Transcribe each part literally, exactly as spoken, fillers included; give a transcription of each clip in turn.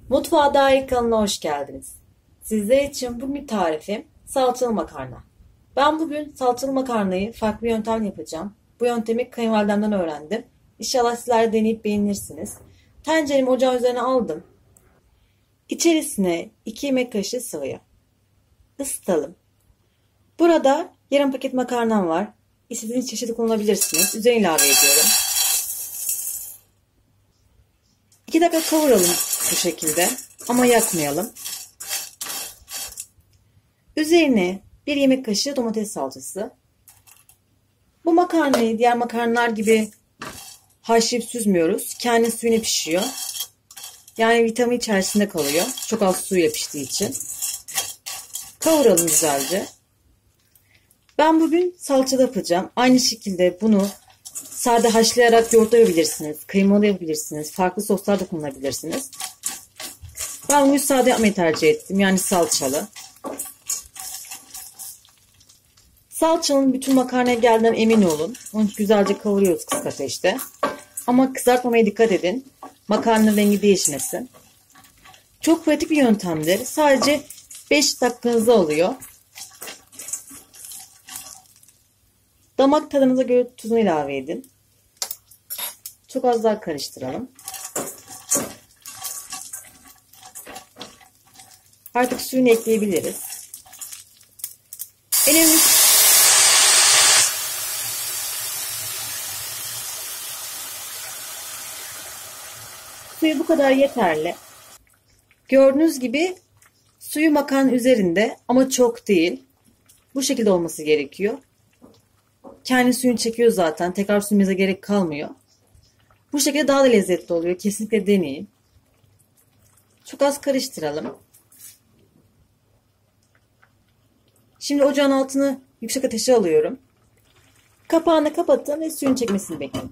Mutfağa dair kanalına hoş geldiniz. Sizler için bugün tarifim salçalı makarna. Ben bugün salçalı makarnayı farklı bir yöntemle yapacağım. Bu yöntemi kayınvalidemden öğrendim. İnşallah sizler de deneyip beğenirsiniz. Tenceremi ocağın üzerine aldım. İçerisine iki yemek kaşığı sıvı yağ. Isıtalım. Burada yarım paket makarnam var. İstediğiniz çeşidi kullanabilirsiniz. Üzerine ilave ediyorum. iki dakika kavuralım bu şekilde ama yakmayalım. Üzerine bir yemek kaşığı domates salçası. Bu makarnayı diğer makarnalar gibi haşlayıp süzmüyoruz. Kendi suyuna pişiyor. Yani vitamin içerisinde kalıyor. Çok az suyla piştiği için. Kavuralım güzelce. Ben bugün salçalı yapacağım. Aynı şekilde bunu sade haşlayarak yoğurtlayabilirsiniz. Kıymalı yapabilirsiniz. Farklı soslar da kullanabilirsiniz. Ben bugün sade yapmayı tercih ettim. Yani salçalı. Salçanın bütün makarnaya geldiğinden emin olun. Onu güzelce kavuruyoruz kısık ateşte. Ama kızartmamaya dikkat edin. Makarnanın rengi değişmesin. Çok pratik bir yöntemdir. Sadece beş dakikanızda oluyor. Damak tadınıza göre tuzunu ilave edin. Çok az daha karıştıralım. Artık suyunu ekleyebiliriz. Önemli suyu bu kadar yeterli. Gördüğünüz gibi suyu makarnanın üzerinde ama çok değil. Bu şekilde olması gerekiyor. Kendi suyunu çekiyor zaten. Tekrar suyumuza gerek kalmıyor. Bu şekilde daha da lezzetli oluyor. Kesinlikle deneyin. Çok az karıştıralım. Şimdi ocağın altını yüksek ateşe alıyorum. Kapağını kapatın ve suyun çekmesini bekleyin.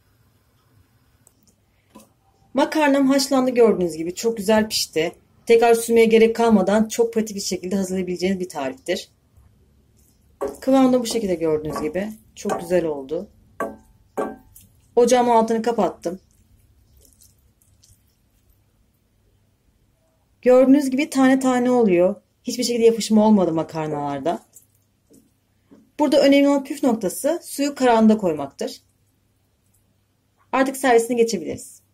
Makarnam haşlandı gördüğünüz gibi. Çok güzel pişti. Tekrar süzmeye gerek kalmadan çok pratik bir şekilde hazırlayabileceğiniz bir tariftir. Kıvamı da bu şekilde gördüğünüz gibi. Çok güzel oldu. Ocağımın altını kapattım. Gördüğünüz gibi tane tane oluyor. Hiçbir şekilde yapışma olmadı makarnalarda. Burada önemli olan püf noktası suyu kararında koymaktır. Artık servisine geçebiliriz.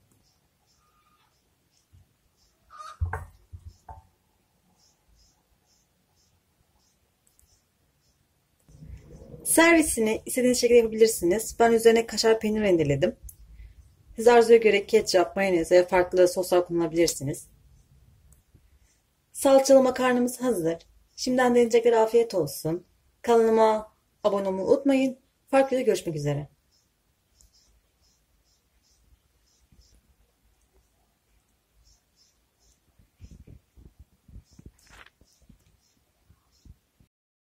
Servisini istediğiniz şekilde yapabilirsiniz. Ben üzerine kaşar peynir rendeledim. Siz arzuya göre ketçap, mayonez ve farklı soslar kullanabilirsiniz. Salçalı makarnamız hazır. Şimdiden deneyecekler afiyet olsun. Kanalıma abone olmayı unutmayın. Farklı videoda görüşmek üzere.